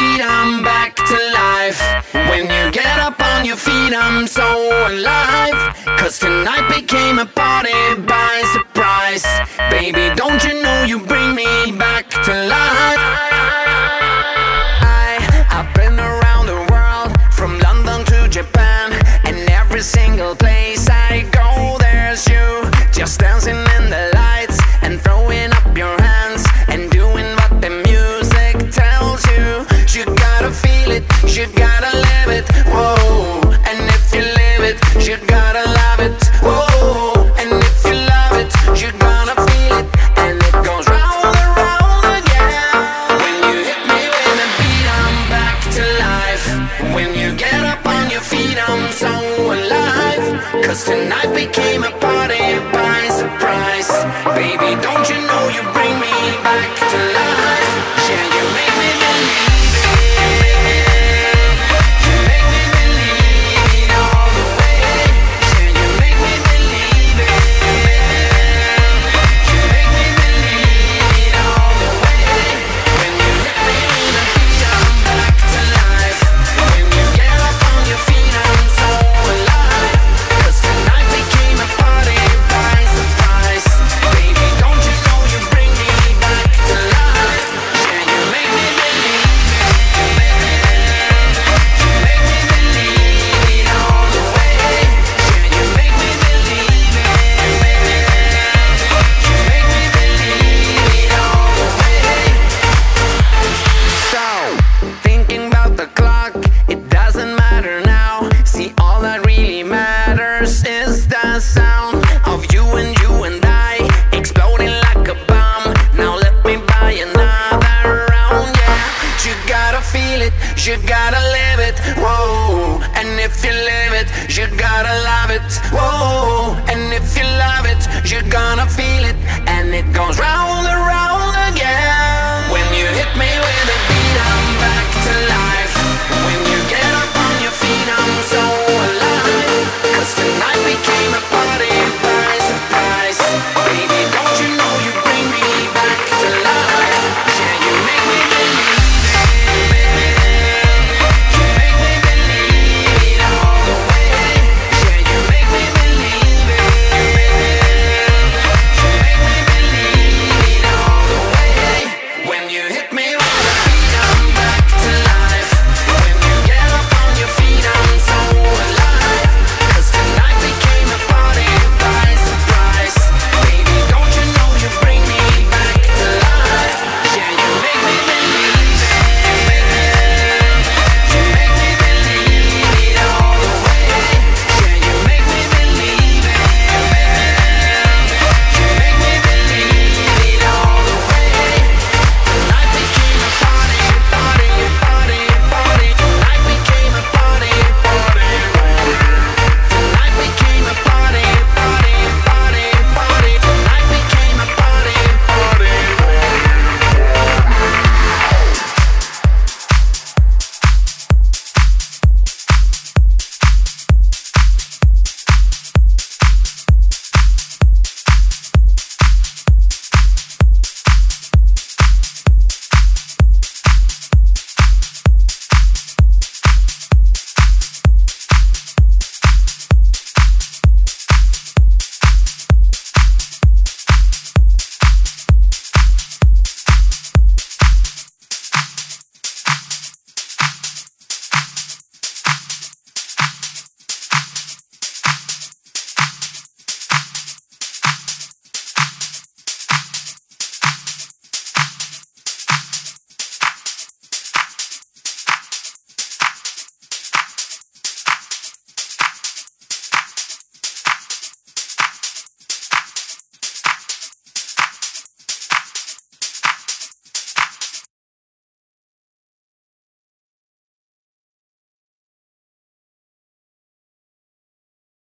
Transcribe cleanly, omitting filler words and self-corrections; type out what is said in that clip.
beat, I'm back to life. When you get up on your feet, I'm so alive. Cause tonight became a party by surprise. Baby, don't you know you bring me back to life? I've been around the world, from London to Japan, and every single place I go, there's you. Just dancing in the lights and throwing up your hands and doing what the music tells you. You gotta feel it, you gotta live it, whoa. And if you live it, you gotta love it, whoa. And if you love it, you gonna feel it, and it goes round and round again. When you hit me with a beat, I'm back to life. When you get up on your feet, I'm so alive. Cause tonight became a party by surprise. Baby, don't you know you bring me back to life? Yeah, you make me believe. You gotta live it, whoa. And if you live it, you gotta love it, whoa. And if you love it, you're gonna feel it, and it goes round and round again. When you hit me with a